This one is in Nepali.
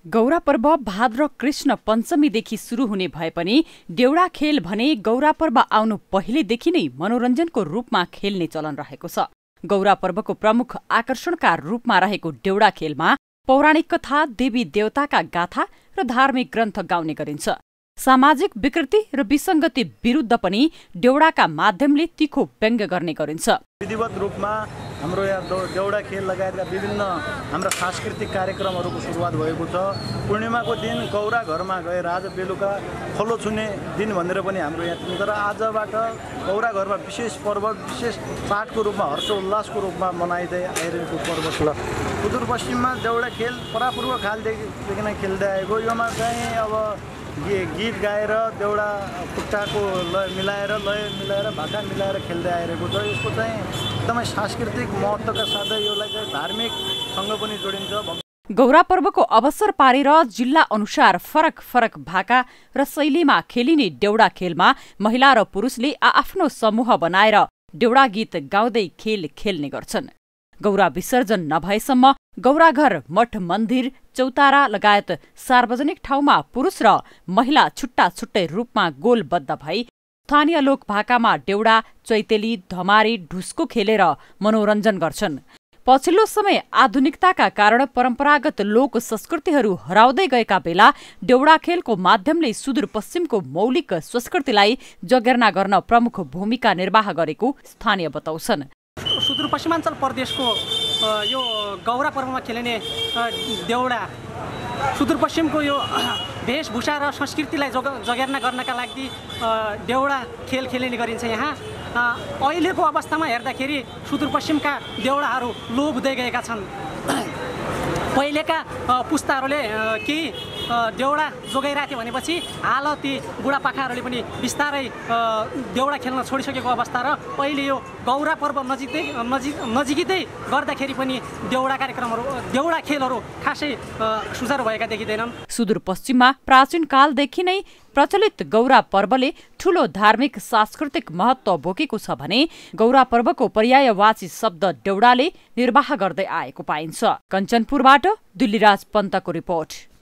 गौरा पर्व भाद्र कृष्ण पञ्चमीदेखि सुरु हुने भए पनि देउडा खेल भने गौरा पर्व आउनु पहिलेदेखि नै मनोरञ्जनको रूपमा खेल्ने चलन रहेको छ। गौरा पर्वको प्रमुख आकर्षणका रूपमा रहेको देउडा खेलमा पौराणिक कथा, देवी देवताका गाथा र धार्मिक ग्रन्थ गाउने गरिन्छ। सामाजिक विकृति र विसङ्गति विरुद्ध पनि देउडाका माध्यमले तीखो व्यङ्ग्य गर्ने गरिन्छ। विधिवत रूपमा हाम्रो यहाँ देउडा खेल लगायतका विभिन्न हाम्रा सांस्कृतिक कार्यक्रमहरूको सुरुवात भएको छ। पूर्णिमाको दिन गौरा घरमा गएर आज बेलुका खलो छुने दिन भनेर पनि हाम्रो यहाँ, तर आजबाट गौरा घरमा विशेष पर्व, विशेष चाडको रूपमा, हर्षोल्लासको रूपमा मनाइँदै आइरहेको पर्व छ। सुदूरपश्चिममा देउडा खेल परापूर्व कालदेखि नै खेल्दै आएको। योमा चाहिँ अब गीत गाएर देउडा खुट्टाको लय मिलाएर भाका मिलाएर खेल्दै आइरहेको छ। यसको चाहिँ एकदमै सांस्कृतिक महत्त्वका साथै यसलाई चाहिँ धार्मिकसँग पनि जोडिन्छ। गौरा पर्वको अवसर पारेर जिल्ला अनुसार फरक फरक भाका र शैलीमा खेलिने देउडा खेलमा महिला र पुरुषले आआफ्नो समूह बनाएर देउडा गीत गाउँदै खेल खेल्ने गर्छन्। गौरा विसर्जन नभएसम्म गौराघर, मठ, मन्दिर, चौतारा लगायत सार्वजनिक ठाउँमा पुरुष र महिला छुट्टा छुट्टै रूपमा गोलबद्ध भई स्थानीय लोक भाकामा देउडा, चैतेली, धमारी, ढुस्को खेलेर मनोरञ्जन गर्छन्। पछिल्लो समय आधुनिकताका कारण परम्परागत लोक संस्कृतिहरू हराउँदै गएका बेला देउडा खेलको माध्यमले सुदूरपश्चिमको मौलिक संस्कृतिलाई जगेर्ना गर्न प्रमुख भूमिका निर्वाह गरेको स्थानीय बताउँछन्। सुदूरपश्चिमाञ्चल प्रदेशको यो गौरा पर्वमा खेलिने देउडा सुदूरपश्चिमको यो वेशभूषा र संस्कृतिलाई जगेर्ना गर्नका लागि देउडा खेल खेलिने गरिन्छ। यहाँ अहिलेको अवस्थामा हेर्दाखेरि सुदूरपश्चिमका देउडाहरू लोप हुँदै गएका छन्। पहिलेका पुस्ताहरूले केही देउडा जोगाइरहेको थियो भनेपछि हाल ती बुढापाकाहरूले पनि बिस्तारै देउडा खेल्न छोडिसकेको अवस्था र अहिले यो गौरा पर्व नजिकै गर्दाखेरि पनि देउडा कार्यक्रमहरू, देउडा खेलहरू खासै सुचारू भएका देखिँदैनन्। सुदूरपश्चिममा प्राचीन कालदेखि नै प्रचलित गौरा पर्वले ठूलो धार्मिक सांस्कृतिक महत्त्व बोकेको छ भने गौरा पर्वको पर्यायवाची शब्द देउडाले निर्वाह गर्दै आएको पाइन्छ। कञ्चनपुरबाट दिल्लीराज पन्तको रिपोर्ट।